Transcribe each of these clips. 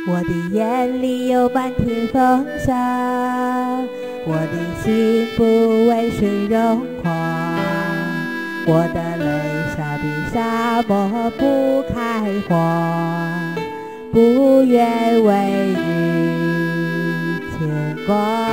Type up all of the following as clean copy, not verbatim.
我的眼里有漫天风沙，我的心不为水融化，我的泪沙比沙漠不开花，不愿为日牵挂，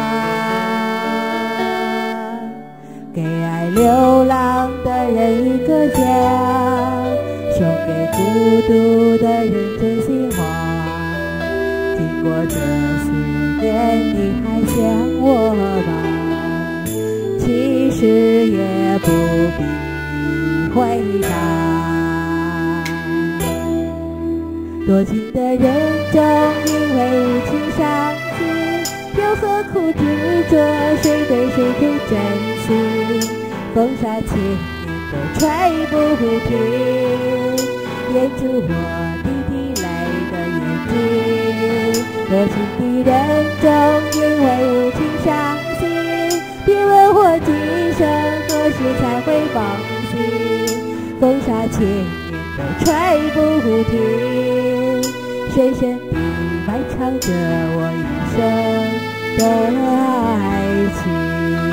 给爱流浪的人一个家，送给孤独的人真心话。经过这10年，你还想我吗？其实也不必回答。多情的人总因为无情伤心，又何苦执着谁对谁最真心？风沙千年都吹不停，掩住我滴滴泪的眼睛。多情的人总因为无情伤心，别问我今生何时才会放心。风沙千年都吹不停，深深地埋藏着我一生的爱情。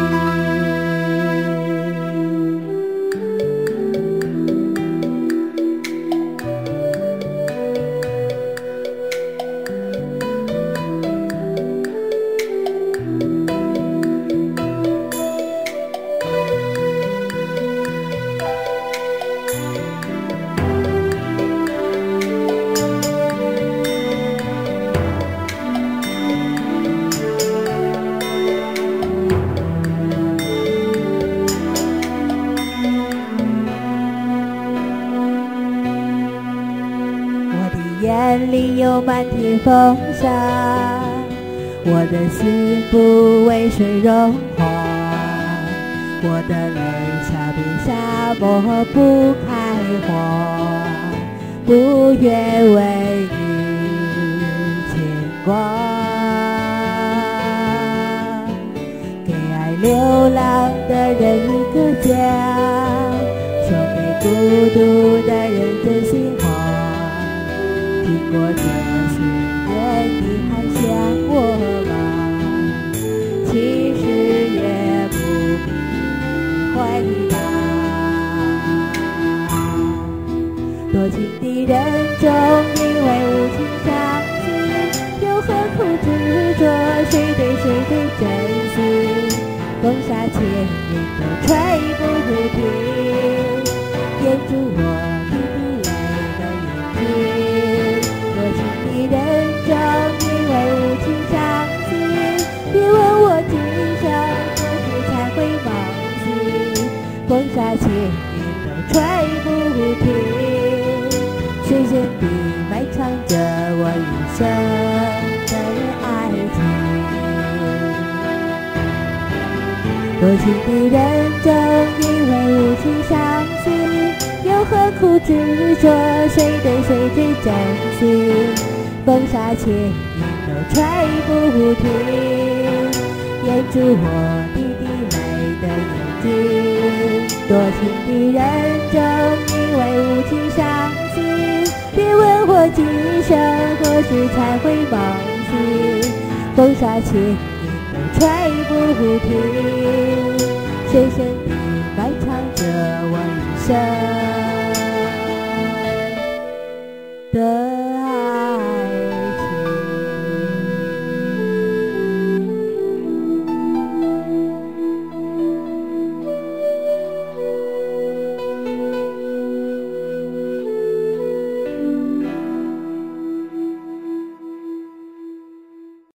眼里有漫天风沙，我的心不为水融化，我的泪沙比沙漠不开花，不愿为日牵挂，给爱流浪的人一个家，送给孤独的人真心话。经过这10年，你还想我吗？其实也不必回答。多情的人总因为无情伤心，又何苦执着谁对谁最真心？风沙千年都吹不停，掩住我滴滴泪的眼睛。人总因为无情伤心，别问我今生何时才会放心。风沙千年都吹不停，深深地埋藏着我一生的爱情。多情的人总因为无情伤心，又何苦执着谁对谁最真心？风沙千年都吹不停，掩住我滴滴泪的眼睛。多情的人总因为无情伤心，别问我今生何时才会放心。风沙千年都吹不停，深深地埋藏